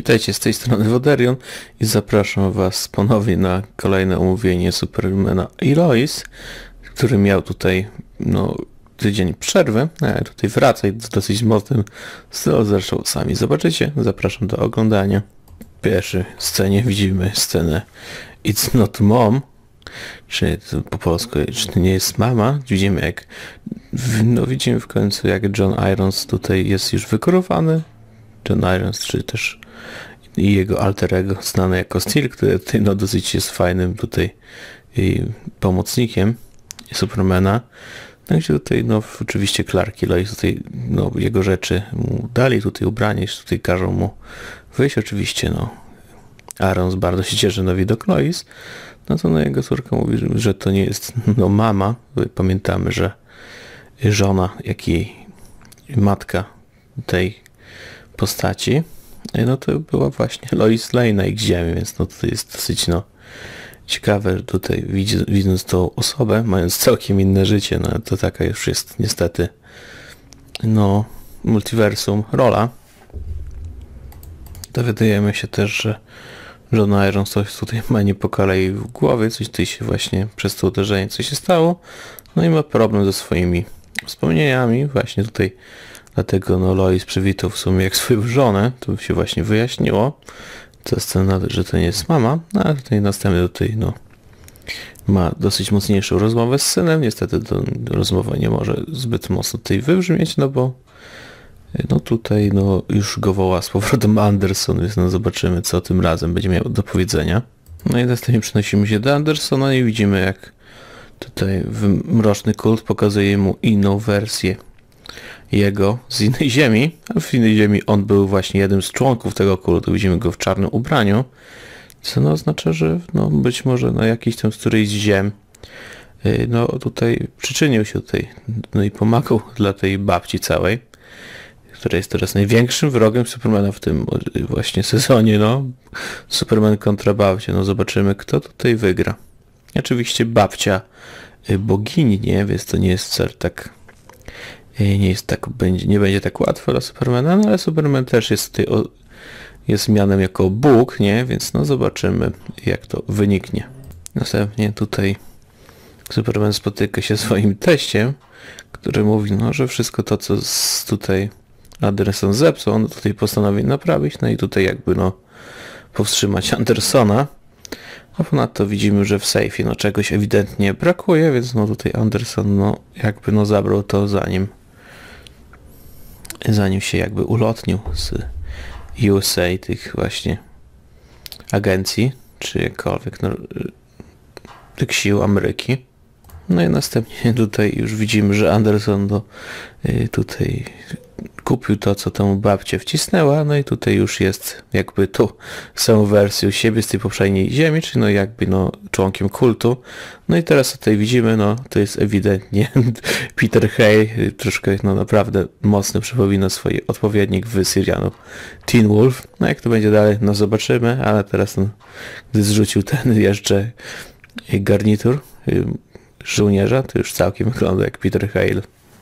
Witajcie, z tej strony Woderion i zapraszam was ponownie na kolejne omówienie Supermana i Lois, który miał tutaj tydzień przerwy, a tutaj wraca i z dosyć mocnym stylu, zresztą sami zobaczycie. Zapraszam do oglądania. W pierwszej scenie widzimy scenę It's Not Mom, czy po polsku, czy to nie jest mama. Widzimy jak widzimy w końcu jak John Irons tutaj jest już wykurowany. John Irons, czy też i jego alter ego znany jako Steel, który tutaj dosyć jest fajnym tutaj pomocnikiem Supermana. No i tutaj oczywiście Clark i Lois tutaj jego rzeczy mu dali, tutaj ubranie, tutaj każą mu wyjść. Oczywiście Irons bardzo się cieszy na widok Lois. No to jego córka mówi, że to nie jest mama. Pamiętamy, że żona, jak i matka tej postaci, to była właśnie Lois Lane na ich ziemi, więc to jest dosyć ciekawe, że tutaj widząc tą osobę, mając całkiem inne życie, to taka już jest niestety multiversum rola. Dowiadujemy się też, że John Irons coś tutaj ma nie po kolei w głowie, coś tutaj się właśnie przez to uderzenie coś się stało, i ma problem ze swoimi wspomnieniami, właśnie tutaj dlatego Lois przywitał w sumie jak swoją żonę, to się właśnie wyjaśniło, ta scena, że to nie jest mama, a tutaj następnie tutaj ma dosyć mocniejszą rozmowę z synem, niestety rozmowa nie może zbyt mocno tutaj wybrzmieć, bo tutaj już go woła z powrotem Anderson, więc zobaczymy co tym razem będzie miał do powiedzenia. I następnie przenosimy się do Andersona i widzimy jak tutaj mroczny kult pokazuje mu inną wersję jego z innej ziemi, a w innej ziemi on był właśnie jednym z członków tego kultu. Widzimy go w czarnym ubraniu, co oznacza, że być może na jakiś tam z którejś z ziem tutaj przyczynił się tutaj, i pomagał dla tej babci całej, która jest teraz największym wrogiem Supermana w tym właśnie sezonie, Superman kontra babcia, zobaczymy kto tutaj wygra. Oczywiście babcia bogini, więc to nie jest wcale tak, nie będzie tak łatwo dla Supermana, ale Superman też jest tutaj jest mianem jako Bóg, więc zobaczymy jak to wyniknie. Następnie tutaj Superman spotyka się swoim teściem, który mówi, że wszystko to co tutaj Anderson zepsuł, on tutaj postanowi naprawić, i tutaj jakby powstrzymać Andersona. A ponadto widzimy, że w sejfie czegoś ewidentnie brakuje, więc tutaj Anderson jakby zabrał to zanim się jakby ulotnił z USA, tych właśnie agencji, czy jakkolwiek tych sił Ameryki. I następnie tutaj już widzimy, że Anderson tutaj kupił to, co temu babcie wcisnęła, i tutaj już jest jakby tu samą wersją siebie z tej poprzedniej ziemi, czyli jakby członkiem kultu. I teraz tutaj widzimy, to jest ewidentnie Peter Hale, troszkę naprawdę mocno przypomina swój odpowiednik w serialu Teen Wolf. Jak to będzie dalej, zobaczymy, ale teraz gdy zrzucił ten jeszcze garnitur żołnierza, to już całkiem wygląda jak Peter Hale.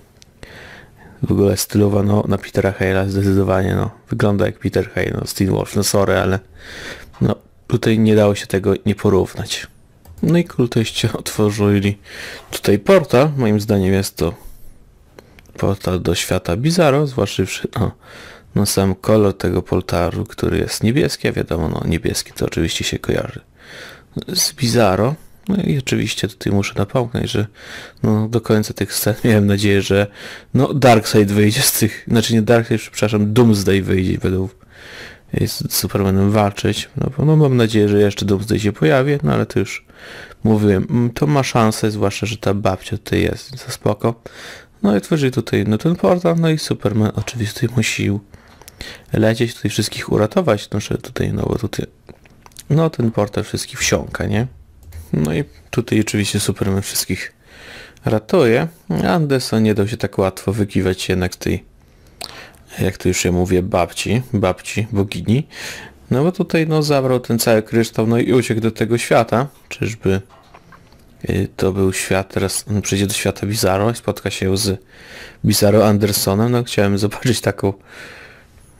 W ogóle stylowa na Petera Hale'a zdecydowanie wygląda jak Peter Hale, z Teen Wolf, sorry, ale tutaj nie dało się tego nie porównać. I kultyści otworzyli tutaj portal, moim zdaniem jest to portal do świata Bizarro, zważywszy na sam kolor tego portalu, który jest niebieski, a wiadomo, niebieski to oczywiście się kojarzy z Bizarro. I oczywiście tutaj muszę napomknąć, że do końca tych scen miałem nadzieję, że Darkseid wyjdzie z tych, nie Darkseid, przepraszam, Doomsday wyjdzie, będą z Supermanem walczyć. Mam nadzieję, że jeszcze Doomsday się pojawi, ale to już mówiłem, to ma szansę, zwłaszcza, że ta babcia tutaj jest, to spoko. I otworzyli tutaj ten portal, i Superman oczywiście tutaj musi lecieć, tutaj wszystkich uratować, że tutaj, bo tutaj ten portal wszystkich wsiąka, nie? I tutaj oczywiście Superman wszystkich ratuje. Anderson nie dał się tak łatwo wykiwać jednak tej, jak to już ja mówię, babci, bogini. Bo tutaj zabrał ten cały kryształ, i uciekł do tego świata. Czyżby to był świat, teraz on przejdzie do świata Bizarro i spotka się z Bizarro Andersonem. Chciałem zobaczyć taką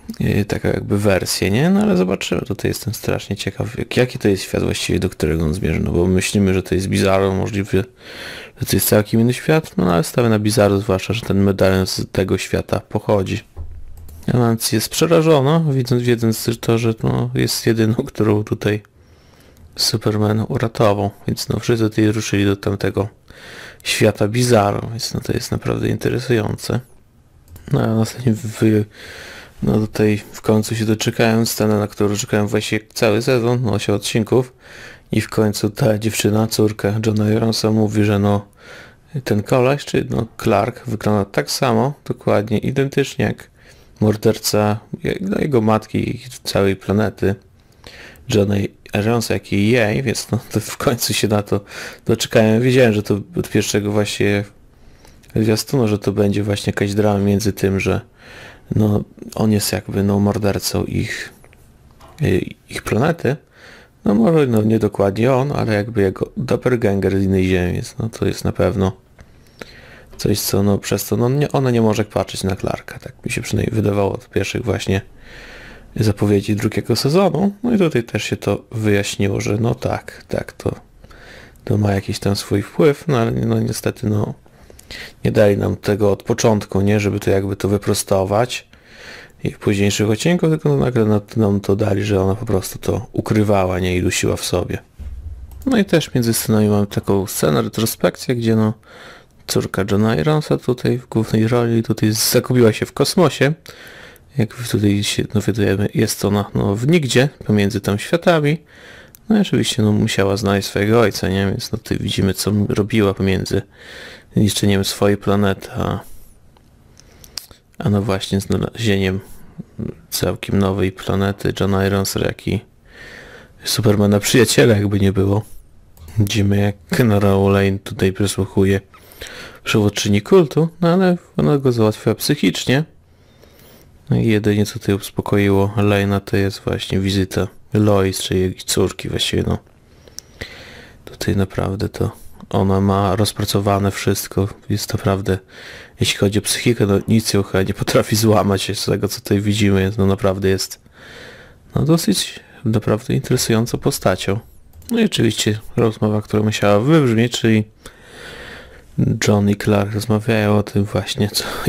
Taka jakby wersję, nie? No ale zobaczymy, tutaj jestem strasznie ciekaw, jaki to jest świat właściwie, do którego on zmierzy, no bo myślimy, że to jest Bizarro, możliwe, że to jest całkiem inny świat, no ale stawię na Bizarro, zwłaszcza, że ten medalion z tego świata pochodzi. Nancy jest przerażona, wiedząc to, że no, jest jedyną, którą tutaj Superman uratował, więc no wszyscy tutaj ruszyli do tamtego świata Bizarro, więc no to jest naprawdę interesujące. No a następnie no tutaj w końcu się doczekałem, scenę, na którą czekałem właściwie cały sezon, no 8 odcinków i w końcu ta dziewczyna, córka Johna Ironsa mówi, że no ten koleś, czy no Clark wygląda tak samo, dokładnie, identycznie jak morderca no, jego matki i całej planety Johna Ironsa, jak i jej, więc no to w końcu się na to doczekałem. Wiedziałem, że to od pierwszego właśnie zwiastunu, że to będzie właśnie jakaś drama między tym, że no on jest jakby no mordercą ich planety. No może no nie dokładnie on, ale jakby jego doppelganger z innej ziemi, więc no to jest na pewno coś, co no przez to no ona nie może patrzeć na Clarka, tak mi się przynajmniej wydawało od pierwszych właśnie zapowiedzi drugiego sezonu. No i tutaj też się to wyjaśniło, że no tak, to ma jakiś tam swój wpływ, no ale no niestety no nie dali nam tego od początku, nie, żeby to jakby to wyprostować i w późniejszych odcinkach, tylko no nagle nam to dali, że ona po prostu to ukrywała, nie, i dusiła w sobie. No i też między scenami mamy taką scenę, retrospekcję, gdzie no córka Johna Ironsa tutaj w głównej roli tutaj zagubiła się w kosmosie. Jak tutaj się dowiadujemy, jest ona no w nigdzie, pomiędzy tam światami. No i oczywiście no musiała znaleźć swojego ojca, nie? Więc no tutaj widzimy, co robiła pomiędzy niszczeniem swojej planety, a no właśnie znalezieniem całkiem nowej planety Johna Ironsa, jak i Supermana przyjaciela, jakby nie było. Widzimy, jak Nora Lane tutaj przysłuchuje przywódczyni kultu, no ale ona go załatwiła psychicznie. No i jedynie co tutaj uspokoiło Lane'a, to jest właśnie wizyta Lois, czy jej córki właściwie, no. Tutaj naprawdę to ona ma rozpracowane wszystko, jest naprawdę, jeśli chodzi o psychikę, no nic ją chyba nie potrafi złamać z tego, co tutaj widzimy, więc no naprawdę jest no dosyć naprawdę interesującą postacią. No i oczywiście rozmowa, która musiała wybrzmieć, czyli John i Clark rozmawiają o tym właśnie,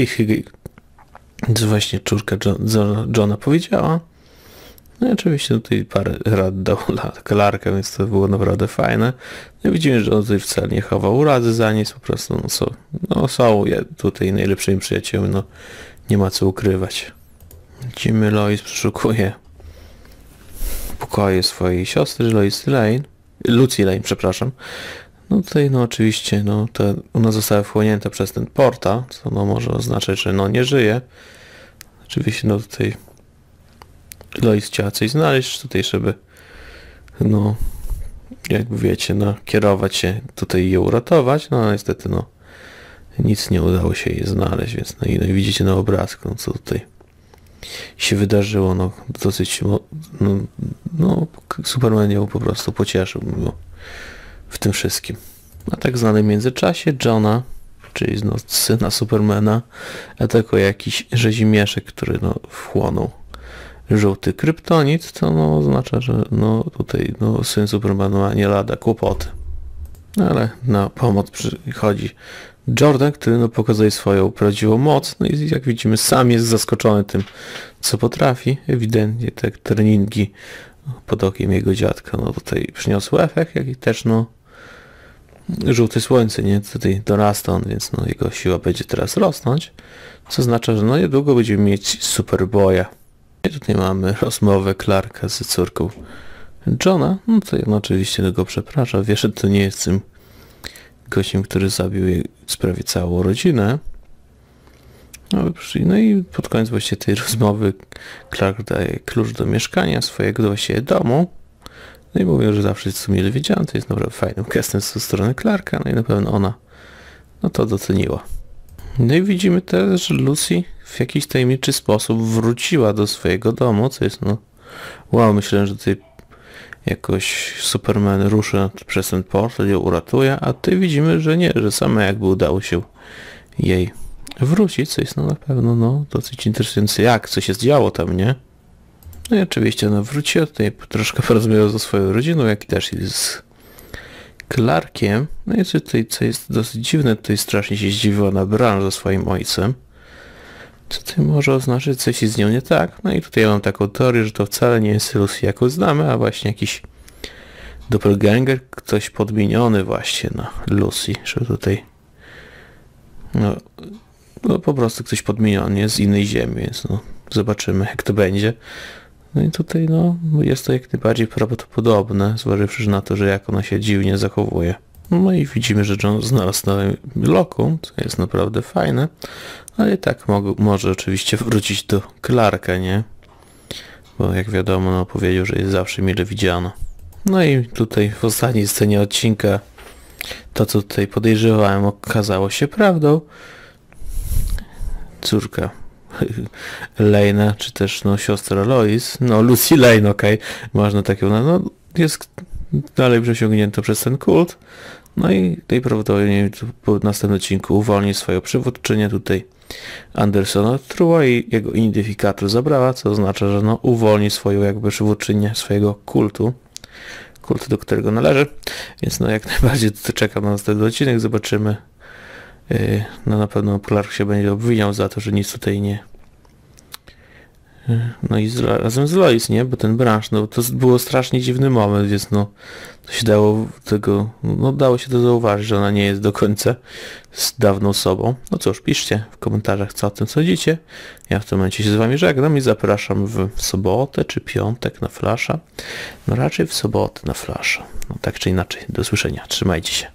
co właśnie córka Johna powiedziała. No i oczywiście tutaj parę rad dał dla Clarka, więc to było naprawdę fajne. No i widzimy, że on tutaj wcale nie chował urazy za nic, po prostu są tutaj najlepszymi przyjaciółmi, no nie ma co ukrywać. Widzimy, Lois przeszukuje pokoje swojej siostry, Lucy Lane, przepraszam. No tutaj no oczywiście no ona została wchłonięta przez ten portal, co no może oznaczać, że no nie żyje. Oczywiście no tutaj Lois chciała coś znaleźć tutaj, żeby no jak wiecie, no kierować się tutaj i ją uratować, no ale niestety no nic nie udało się jej znaleźć, więc no i widzicie na obrazku, no, co tutaj się wydarzyło, no dosyć no Superman ją po prostu pocieszył w tym wszystkim. A tak znanym międzyczasie Johna, czyli no, syna Supermana, atakuje jakiś rzezimieszek, który no wchłonął żółty kryptonit, to no oznacza, że no tutaj no syn Supermana ma nie lada kłopoty. Ale na pomoc przychodzi Jordan, który no pokazuje swoją prawdziwą moc, no i jak widzimy sam jest zaskoczony tym, co potrafi. Ewidentnie te treningi pod okiem jego dziadka no tutaj przyniosły efekt, jak i też no żółte słońce, nie? Tutaj dorasta on, więc no jego siła będzie teraz rosnąć, co oznacza, że no niedługo będziemy mieć Superboya. I tutaj mamy rozmowę Clarka z córką Johna, no to on oczywiście go przeprasza, wie, że to nie jest tym gościem, który zabił jej prawie całą rodzinę. No i pod koniec właśnie tej rozmowy Clark daje klucz do mieszkania swojego, do właściwie domu. No i mówią, że zawsze jest mile widziany, to jest naprawdę fajnym gestem ze strony Clarka, no i na pewno ona no to doceniła. No i widzimy też, że Lucy w jakiś tajemniczy sposób wróciła do swojego domu, co jest no wow, myślałem, że tutaj jakoś Superman ruszy przez ten portal, ją uratuje, a tutaj widzimy, że nie, że sama jakby udało się jej wrócić, co jest no na pewno no dosyć interesujące, jak co się działo tam, nie? No i oczywiście no wróciła tutaj, troszkę porozmawiał ze swoją rodziną, jak i też i z Clarkiem. No i tutaj, co jest dosyć dziwne, tutaj strasznie się zdziwiła na Bran ze swoim ojcem. Co to może oznaczać, coś jest z nią nie tak? No i tutaj ja mam taką teorię, że to wcale nie jest Lucy, jaką znamy, a właśnie jakiś doppelganger, ktoś podmieniony właśnie na Lucy, że tutaj no po prostu ktoś podmieniony jest z innej ziemi, więc no zobaczymy jak to będzie. No i tutaj no jest to jak najbardziej prawdopodobne, zważywszy na to, że jak ona się dziwnie zachowuje. No i widzimy, że Jon znalazł nowe lokum, co jest naprawdę fajne, ale i tak może oczywiście wrócić do Clarka, nie? Bo jak wiadomo, no powiedział, że jest zawsze mile widziano. No i tutaj w ostatniej scenie odcinka to, co tutaj podejrzewałem, okazało się prawdą. Córka Lejna, czy też no siostra Lois, no Lucy Lane, okej, można tak ją no jest dalej przesiągnięto przez ten kult. No i tutaj prawdopodobnie po następnym odcinku uwolni swoją przywódczynię tutaj Andersona Trua i jego identyfikator zabrała, co oznacza, że no uwolni swoją jakby przywódczynię swojego kultu, do którego należy. Więc no jak najbardziej tutaj czekam na następny odcinek, zobaczymy. No na pewno Clark się będzie obwiniał za to, że nic tutaj nie... No i razem z Lois, nie? Bo ten Branch, no to było strasznie dziwny moment, więc no to się dało tego, no dało się to zauważyć, że ona nie jest do końca z dawną sobą. No cóż, piszcie w komentarzach, co o tym sądzicie. Ja w tym momencie się z wami żegnam i zapraszam w sobotę czy piątek na Flasha. No raczej w sobotę na Flasha. No tak czy inaczej, do usłyszenia. Trzymajcie się.